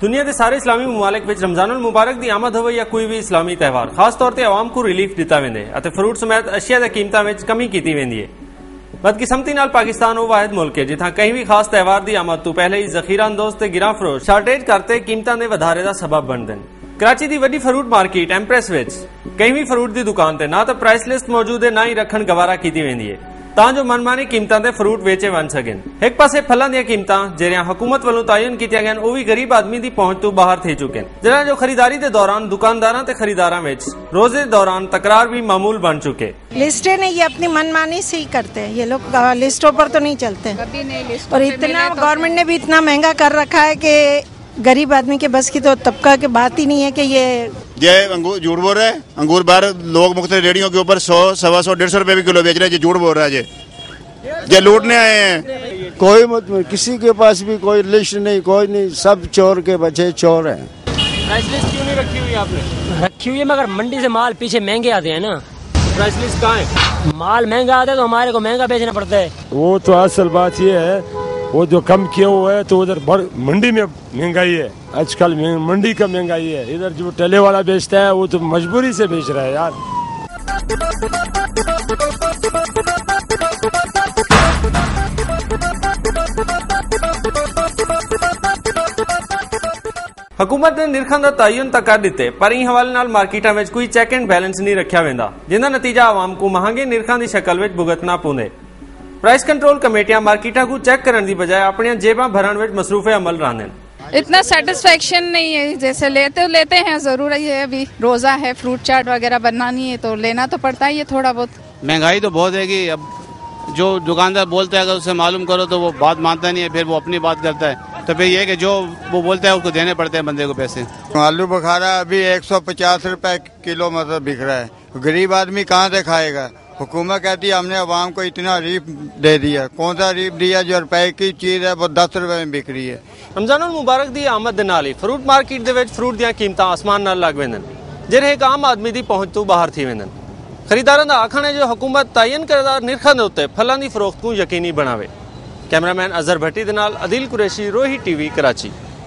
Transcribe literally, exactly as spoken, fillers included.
दुनिया के सारे इस्लामी मुमालिक विच रमजानुल मुबारक की आमद होवे या कोई भी इस्लामी त्यौहार खास तौर पर आवाम को रिलीफ दिता वेंदे अते फ्रूट समेत अशिया की कीमतां विच कमी की वेंदी है। बदकिस्मती नाल पाकिस्तान वो वाहिद मुल्क है जिथा कहीं भी खास त्यौहार की आमद तो पहले ही जखीरा अंदोज ते गिरां फरोश शार्टेज करते कीमतां दे वधारे दा सबब बनदे ने। कराची की वड्डी फ्रूट मार्केट एम्प्रेस विच कहीं भी फ्रूट की दुकान ते ना तो प्राइस लिस्ट मौजूद है ना ही रखन गवारा की वेंदी है तां जो मनमानी कीमतां ते फ्रूट वेचे वन सकें। एक पासे फलों दी कीमतां ਜਿਹੜੀਆਂ हुकूमत वालों तयन कीतियां गईयां ਉਹ ਵੀ गरीब आदमी की पहुंच तो बाहर थे चुके हैं जिन्हां जो खरीदारी के दौरान दुकानदारां ते खरीदारां विच रोजे के दौरान तकरार भी मामूल बन चुके। लिस्टें नहीं, ये अपनी मनमानी से ही करते हैं, ये लोग लिस्टों पर तो नहीं चलते कभी नहीं। और इतना गवर्नमेंट ने भी इतना महंगा कर रखा है कि गरीब आदमी के बस की तो तबका की बात ही नहीं है कि ये ये अंगूर झूठ बोल रहा है। अंगूर बाहर लोग मुख्तलिफ रेडियो के ऊपर सौ सवा सौ डेढ़ सौ रुपए भी किलो बेच रहे हैं। झूठ बोल रहा है, ये लूटने आए हैं। कोई मत किसी के पास भी कोई लिस्ट नहीं, कोई नहीं, सब चोर के बच्चे चोर हैं। प्राइस लिस्ट क्यों नहीं रखी हुई आपने? रखी हुई है मगर मंडी से माल पीछे महंगे आते हैं ना। प्राइस लिस्ट कहाँ है? माल महंगा आता है तो हमारे को महंगा बेचना पड़ता है। वो तो असल बात ये है वो जो कम किया हुआ है तो उधर मंडी में महंगाई है। आजकल मंडी का महंगाई है, इधर जो ठेले वाला बेचता है वो तो मजबूरी से बेच रहा है यार। हुकूमत ने निरखां दा तयन तक कर दिते पर ई हवाले नाल मार्केटां विच कोई चैक एंड बैलेंस नहीं रखा वेंदा जिंदा नतीजा आवाम को महंगे निरखां दी शक्ल विच भुगतना पौंदे। प्राइस कंट्रोल कमेटियां मार्केटां को चेक करने की बजाय अपनी जेबां भरन विच मसरूफे अमल रहंदे। इतना सेटिस्फेक्शन नहीं है, जैसे लेते लेते हैं जरूर है, अभी रोजा है, फ्रूट चाट वगैरह बनानी है तो लेना तो पड़ता ही है थोड़ा बहुत। महंगाई तो बहुत है कि अब जो दुकानदार बोलता है अगर उसे मालूम करो तो वो बात मानता नहीं है, फिर वो अपनी बात करता है, तो फिर ये कि जो वो बोलता है उसको देने पड़ते हैं बंदे को पैसे। आलू बुखारा अभी एक सौ पचास रुपए किलो मतलब बिक रहा है, गरीब आदमी कहाँ से खाएगा? हुकूमत कहती है हमने अवाम को इतना रीफ दे दिया, कौन सा रीफ दिया? जो रुपए की चीज है वो दस रुपए में बिक रही है। रमजानुल मुबारक दी आमद दे नाल ही फ्रूट मार्केट दे विच फ्रूट दी कीमतां आसमान नाल लग वेंदन ਜਿਹੜੇ एक आम आदमी की पहुंच तो बाहर थी वेंदन। खरीदारां दा आखना है जो हुकूमत तयन करदा निरखां दे उत्ते फलां दी फरोख्त को यकीनी बनावे। कैमरामैन अजहर भट्टी दे नाल अदिल कुरैशी, रोही टीवी, कराची।